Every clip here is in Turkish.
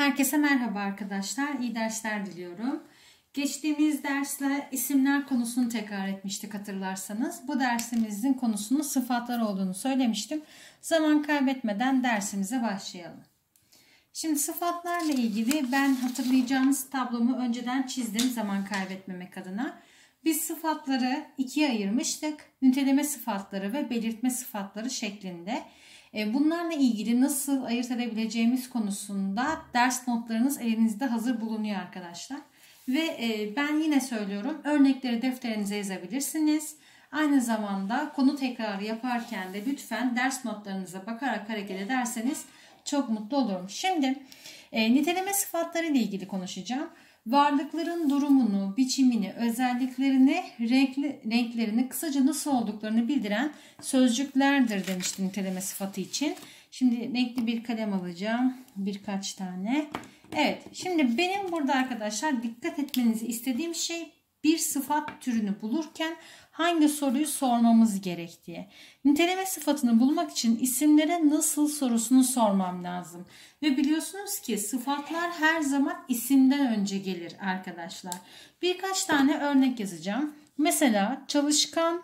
Herkese merhaba arkadaşlar. İyi dersler diliyorum. Geçtiğimiz dersle isimler konusunu tekrar etmiştik hatırlarsanız. Bu dersimizin konusunun sıfatlar olduğunu söylemiştim. Zaman kaybetmeden dersimize başlayalım. Şimdi sıfatlarla ilgili ben hatırlayacağınız tablomu önceden çizdim zaman kaybetmemek adına. Biz sıfatları ikiye ayırmıştık. Niteleme sıfatları ve belirtme sıfatları şeklinde. Bunlarla ilgili nasıl ayırt edebileceğimiz konusunda ders notlarınız elinizde hazır bulunuyor arkadaşlar. Ve ben yine söylüyorum, örnekleri defterinize yazabilirsiniz. Aynı zamanda konu tekrarı yaparken de lütfen ders notlarınıza bakarak hareket ederseniz çok mutlu olurum. Şimdi niteleme sıfatları ile ilgili konuşacağım. Varlıkların durumunu, biçimini, özelliklerini, renklerini, kısaca nasıl olduklarını bildiren sözcüklerdir demiştim niteleme sıfatı için. Şimdi renkli bir kalem alacağım. Birkaç tane. Evet, şimdi benim burada arkadaşlar dikkat etmenizi istediğim şey bir sıfat türünü bulurken hangi soruyu sormamız gerektiği. Niteleme sıfatını bulmak için isimlere nasıl sorusunu sormam lazım. Ve biliyorsunuz ki sıfatlar her zaman isimden önce gelir arkadaşlar. Birkaç tane örnek yazacağım. Mesela çalışkan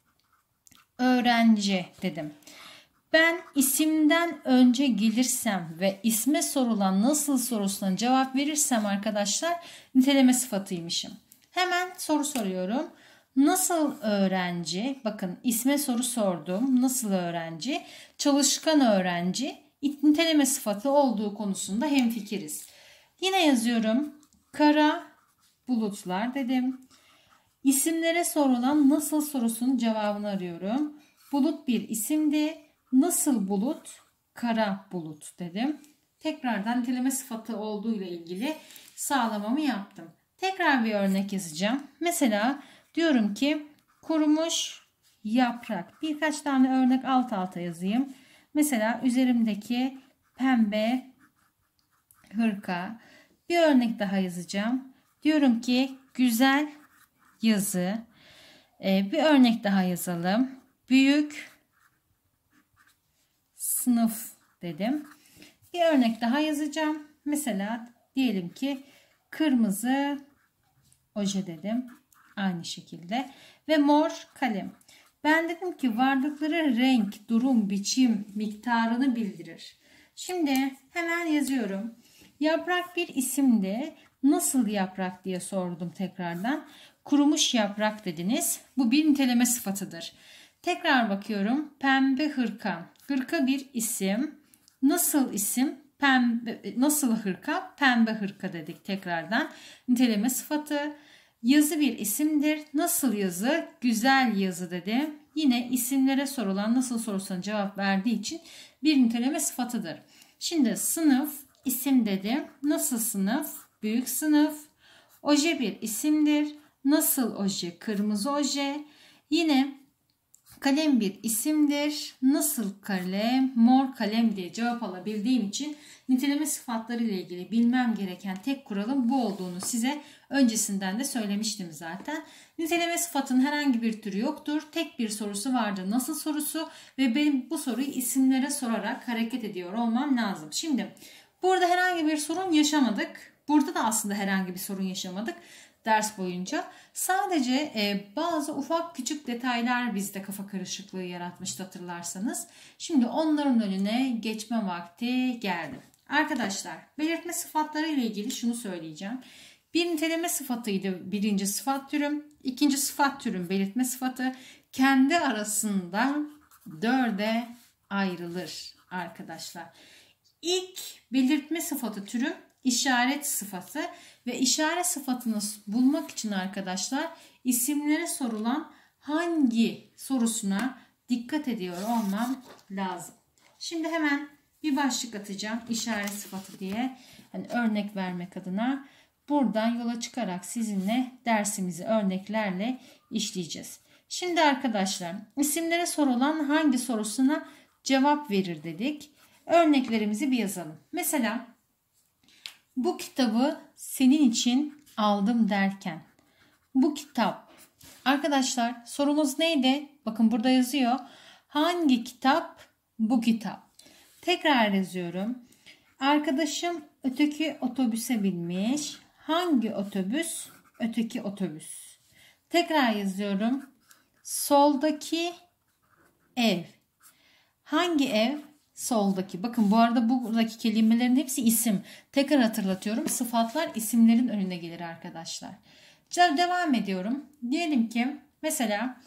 öğrenci dedim. Ben isimden önce gelirsem ve isme sorulan nasıl sorusuna cevap verirsem arkadaşlar niteleme sıfatıymışım. Hemen soru soruyorum. Nasıl öğrenci? Bakın isme soru sordum. Nasıl öğrenci? Çalışkan öğrenci. Niteleme sıfatı olduğu konusunda hemfikiriz. Yine yazıyorum. Kara bulutlar dedim. İsimlere sorulan nasıl sorusunun cevabını arıyorum. Bulut bir isimdi. Nasıl bulut? Kara bulut dedim. Tekrardan niteleme sıfatı olduğu ile ilgili sağlamamı yaptım. Tekrar bir örnek yazacağım. Mesela diyorum ki kurumuş yaprak. Birkaç tane örnek alt alta yazayım. Mesela üzerimdeki pembe hırka. Bir örnek daha yazacağım. Diyorum ki güzel yazı. Bir örnek daha yazalım. Büyük sınıf dedim. Bir örnek daha yazacağım. Mesela diyelim ki kırmızı oje dedim. Aynı şekilde. Ve mor kalem. Ben dedim ki varlıkları renk, durum, biçim, miktarını bildirir. Şimdi hemen yazıyorum. Yaprak bir isimdi. Nasıl yaprak diye sordum tekrardan. Kurumuş yaprak dediniz. Bu bir niteleme sıfatıdır. Tekrar bakıyorum. Pembe hırka. Hırka bir isim. Nasıl isim? Pembe, nasıl hırka? Pembe hırka dedik tekrardan. Niteleme sıfatı. Yazı bir isimdir. Nasıl yazı? Güzel yazı dedim. Yine isimlere sorulan nasıl sorusuna cevap verdiği için bir niteleme sıfatıdır. Şimdi sınıf isim dedim. Nasıl sınıf? Büyük sınıf. Oje bir isimdir. Nasıl oje? Kırmızı oje. Yine kalem bir isimdir. Nasıl kalem? Mor kalem diye cevap alabildiğim için niteleme sıfatları ile ilgili bilmem gereken tek kuralın bu olduğunu size öncesinden de söylemiştim zaten. Niteleme sıfatının herhangi bir türü yoktur. Tek bir sorusu vardır. Nasıl sorusu ve benim bu soruyu isimlere sorarak hareket ediyor olmam lazım. Şimdi burada herhangi bir sorun yaşamadık. Burada da aslında herhangi bir sorun yaşamadık ders boyunca. Sadece bazı ufak küçük detaylar bizde kafa karışıklığı yaratmıştı hatırlarsanız. Şimdi onların önüne geçme vakti geldi. Arkadaşlar belirtme sıfatları ile ilgili şunu söyleyeceğim. Bir niteleme sıfatıydı birinci sıfat türüm. İkinci sıfat türüm belirtme sıfatı kendi arasında dörde ayrılır arkadaşlar. İlk belirtme sıfatı türüm işaret sıfatı ve işaret sıfatını bulmak için arkadaşlar isimlere sorulan hangi sorusuna dikkat ediyor olmam lazım. Şimdi hemen bir başlık atacağım işaret sıfatı diye hani örnek vermek adına. Buradan yola çıkarak sizinle dersimizi örneklerle işleyeceğiz. Şimdi arkadaşlar isimlere sorulan hangi sorusuna cevap verir dedik. Örneklerimizi bir yazalım. Mesela bu kitabı senin için aldım derken. Bu kitap. Arkadaşlar sorumuz neydi? Bakın burada yazıyor. Hangi kitap? Bu kitap. Tekrar yazıyorum. Arkadaşım öteki otobüse binmiş. Hangi otobüs? Öteki otobüs. Tekrar yazıyorum. Soldaki ev. Hangi ev? Soldaki. Bakın bu arada buradaki kelimelerin hepsi isim. Tekrar hatırlatıyorum. Sıfatlar isimlerin önüne gelir arkadaşlar. Devam ediyorum. Diyelim ki mesela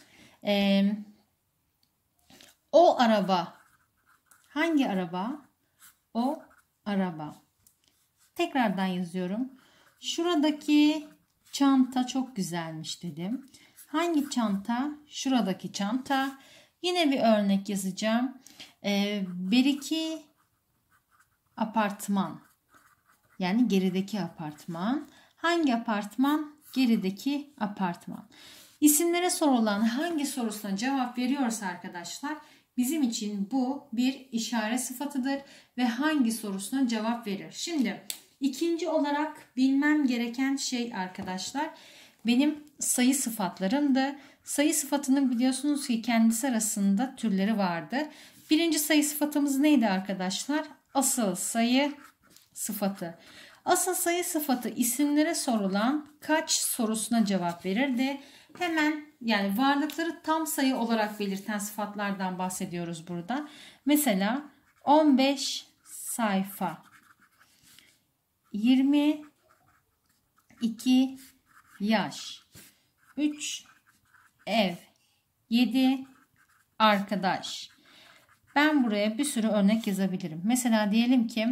o araba. Hangi araba? O araba. Tekrardan yazıyorum. Şuradaki çanta çok güzelmiş dedim. Hangi çanta? Şuradaki çanta. Yine bir örnek yazacağım. Beriki apartman. Yani gerideki apartman. Hangi apartman? Gerideki apartman. İsimlere sorulan hangi sorusuna cevap veriyorsa arkadaşlar bizim için bu bir işaret sıfatıdır ve hangi sorusuna cevap verir. Şimdi ikinci olarak bilmem gereken şey arkadaşlar benim sayı sıfatlarımdı. Sayı sıfatının biliyorsunuz ki kendisi arasında türleri vardı. Birinci sayı sıfatımız neydi arkadaşlar? Asıl sayı sıfatı. Asıl sayı sıfatı isimlere sorulan kaç sorusuna cevap verirdi. Hemen yani varlıkları tam sayı olarak belirten sıfatlardan bahsediyoruz burada. Mesela 15 sayfa, 22 yaş, 3 ev, 7 arkadaş. Ben buraya bir sürü örnek yazabilirim. Mesela diyelim ki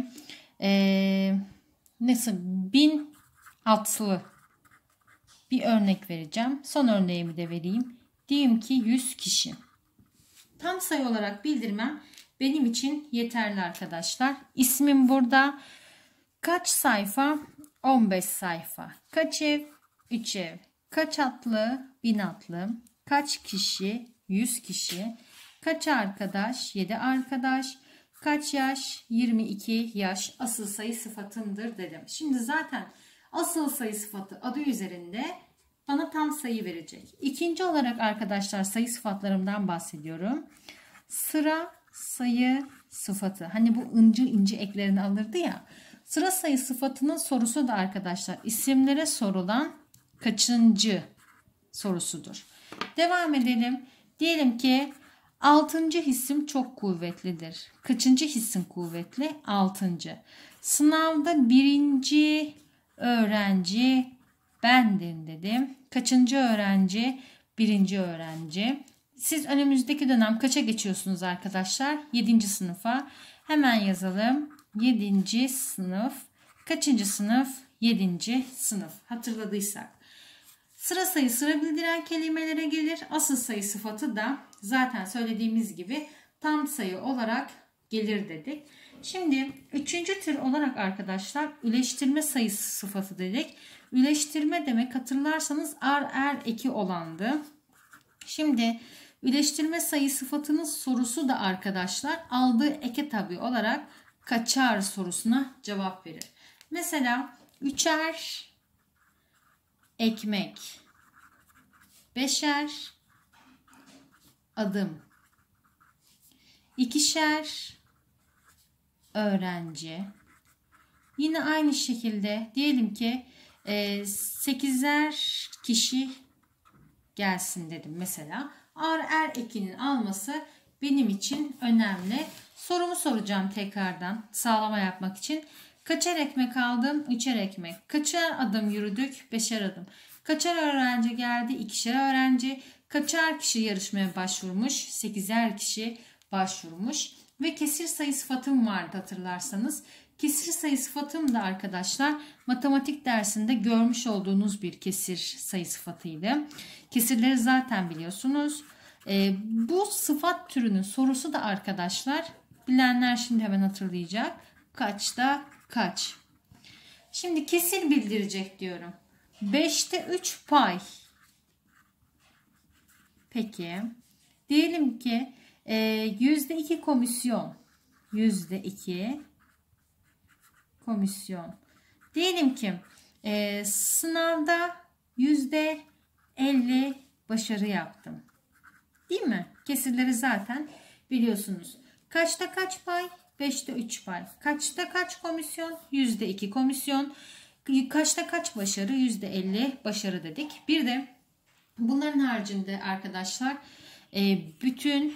nasıl 1000 atlı bir örnek vereceğim. Son örneğimi de vereyim. Diyeyim ki 100 kişi. Tam sayı olarak bildirmem benim için yeterli arkadaşlar. İsmim burada. Kaç sayfa? 15 sayfa. Kaç ev? 3 ev. Kaç atlı? 1000 atlı. Kaç kişi? 100 kişi. Kaç arkadaş? 7 arkadaş. Kaç yaş? 22 yaş. Asıl sayı sıfatımdır dedim. Şimdi zaten asıl sayı sıfatı adı üzerinde bana tam sayı verecek. İkinci olarak arkadaşlar sayı sıfatlarımdan bahsediyorum. Sıra sayı sıfatı. Hani bu ince ince eklerini alırdı ya. Sıra sayı sıfatının sorusu da arkadaşlar isimlere sorulan kaçıncı sorusudur. Devam edelim. Diyelim ki 6. hissim çok kuvvetlidir. Kaçıncı hissin kuvvetli? 6. Sınavda 1. öğrenci bendim dedim. Kaçıncı öğrenci? 1. öğrenci. Siz önümüzdeki dönem kaça geçiyorsunuz arkadaşlar? 7. sınıfa. Hemen yazalım. 7. sınıf. Kaçıncı sınıf? 7. sınıf. Hatırladıysak. Sıra sayı sıra bildiren kelimelere gelir. Asıl sayı sıfatı da zaten söylediğimiz gibi tam sayı olarak gelir dedik. Şimdi üçüncü tür olarak arkadaşlar üleştirme sayısı sıfatı dedik. Üleştirme demek hatırlarsanız er eki olandı. Şimdi üleştirme sayı sıfatının sorusu da arkadaşlar aldığı eke tabi olarak kaçar sorusuna cevap verir. Mesela 3'er ekmek, 5'er adım, 2'şer öğrenci. Yine aynı şekilde diyelim ki 8'er kişi gelsin dedim mesela. Er ekinin alması benim için önemli. Sorumu soracağım tekrardan sağlama yapmak için. Kaçar ekmek aldım? 3'er ekmek. Kaçar adım yürüdük? 5'er adım. Kaçar öğrenci geldi? 2'şer öğrenci. Kaçar kişi yarışmaya başvurmuş? 8'er kişi başvurmuş. Ve kesir sayı sıfatım vardı hatırlarsanız. Kesir sayı sıfatım da arkadaşlar matematik dersinde görmüş olduğunuz bir kesir sayı sıfatıydı. Kesirleri zaten biliyorsunuz. Bu sıfat türünün sorusu da arkadaşlar bilenler şimdi hemen hatırlayacak. Kaçta kaç? Şimdi kesir bildirecek diyorum. 5'te 3 pay. Peki. Diyelim ki %2 komisyon. %2 komisyon. Diyelim ki sınavda %50 başarı yaptım. Değil mi? Kesirleri zaten biliyorsunuz. Kaçta kaç pay? 5'te 3 pay. Kaçta kaç komisyon? %2 komisyon. Kaçta kaç başarı? %50 başarı dedik. Bir de bunların haricinde arkadaşlar bütün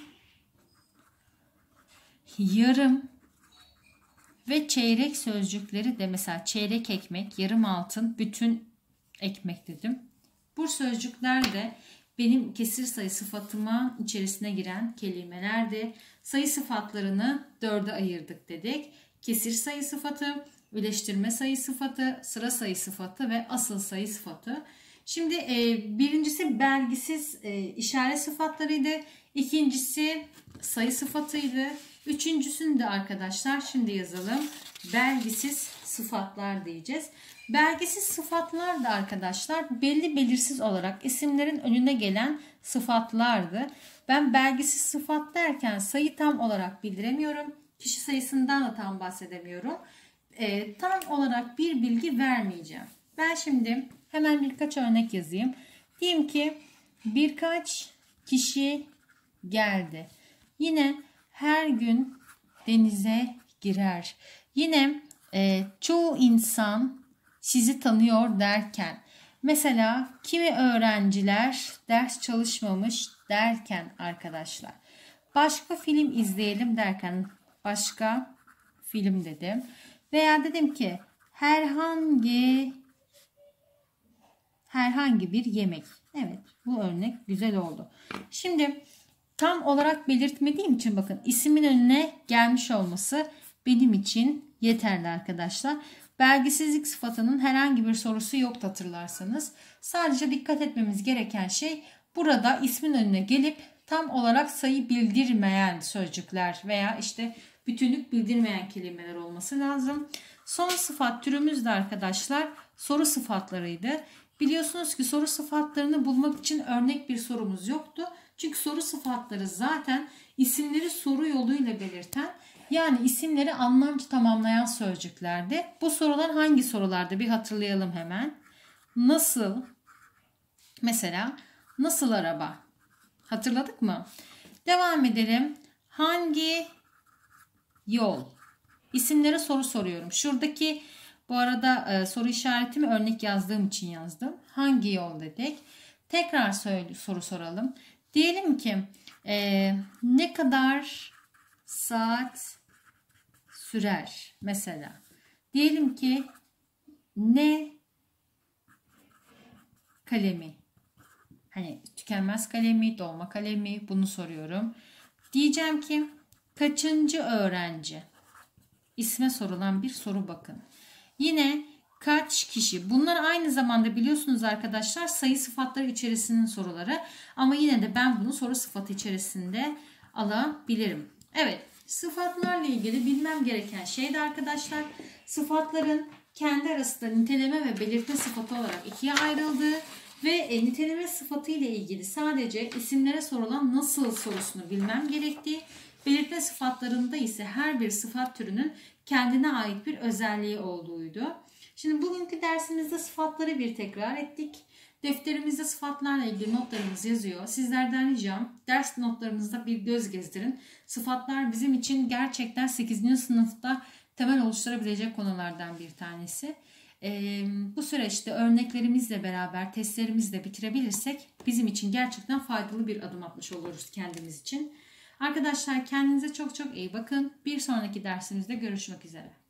yarım ve çeyrek sözcükleri de, mesela çeyrek ekmek, yarım altın, bütün ekmek dedim. Bu sözcükler de benim kesir sayı sıfatıma içerisine giren kelimelerdi. Sayı sıfatlarını 4'e ayırdık dedik. Kesir sayı sıfatı, birleştirme sayı sıfatı, sıra sayı sıfatı ve asıl sayı sıfatı. Şimdi birincisi belgisiz işaret sıfatlarıydı. İkincisi sayı sıfatıydı. Üçüncüsünü de arkadaşlar şimdi yazalım. Belgisiz sıfatlar diyeceğiz. Belgisiz sıfatlar da arkadaşlar belli belirsiz olarak isimlerin önüne gelen sıfatlardı. Ben belgisiz sıfat derken sayı tam olarak bildiremiyorum. Kişi sayısından da tam bahsedemiyorum. Tam olarak bir bilgi vermeyeceğim. Ben şimdi hemen birkaç örnek yazayım. Diyeyim ki birkaç kişi geldi. Yine her gün denize girer. Yine çoğu insan sizi tanıyor derken. Mesela kimi öğrenciler ders çalışmamış derken arkadaşlar. Başka film izleyelim derken başka film dedim. Veya dedim ki herhangi bir yemek. Evet, bu örnek güzel oldu. Şimdi tam olarak belirtmediğim için bakın ismin önüne gelmiş olması benim için yeterli arkadaşlar. Belgisizlik sıfatının herhangi bir sorusu yok hatırlarsanız. Sadece dikkat etmemiz gereken şey burada ismin önüne gelip tam olarak sayı bildirmeyen sözcükler veya işte bütünlük bildirmeyen kelimeler olması lazım. Son sıfat türümüz de arkadaşlar soru sıfatlarıydı. Biliyorsunuz ki soru sıfatlarını bulmak için örnek bir sorumuz yoktu. Çünkü soru sıfatları zaten isimleri soru yoluyla belirten, yani isimleri anlamca tamamlayan sözcüklerdi. Bu sorular hangi sorulardı bir hatırlayalım hemen. Nasıl? Mesela nasıl araba? Hatırladık mı? Devam edelim. Hangi yol? İsimlere soru soruyorum. Şuradaki bu arada soru işaretimi örnek yazdığım için yazdım. Hangi yol dedik? Tekrar soru soralım. Diyelim ki ne kadar saat sürer mesela. Diyelim ki ne kalemi? Hani tükenmez kalemi, dolma kalemi, bunu soruyorum. Diyeceğim ki kaçıncı öğrenci? İsme sorulan bir soru bakın. Yine kaç kişi? Bunlar aynı zamanda biliyorsunuz arkadaşlar sayı sıfatları içerisinin soruları. Ama yine de ben bunu soru sıfatı içerisinde alabilirim. Evet, sıfatlarla ilgili bilmem gereken şey de arkadaşlar sıfatların kendi arasında niteleme ve belirtme sıfatı olarak ikiye ayrıldığı ve niteleme sıfatı ile ilgili sadece isimlere sorulan nasıl sorusunu bilmem gerektiği, belirtme sıfatlarında ise her bir sıfat türünün kendine ait bir özelliği olduğuydu. Şimdi bugünkü dersimizde sıfatları bir tekrar ettik. Defterimizde sıfatlarla ilgili notlarımız yazıyor. Sizlerden ricam ders notlarınızda bir göz gezdirin. Sıfatlar bizim için gerçekten 8. sınıfta temel oluşturabilecek konulardan bir tanesi. Bu süreçte örneklerimizle beraber testlerimizle bitirebilirsek bizim için gerçekten faydalı bir adım atmış oluruz kendimiz için. Arkadaşlar kendinize çok çok iyi bakın. Bir sonraki dersimizde görüşmek üzere.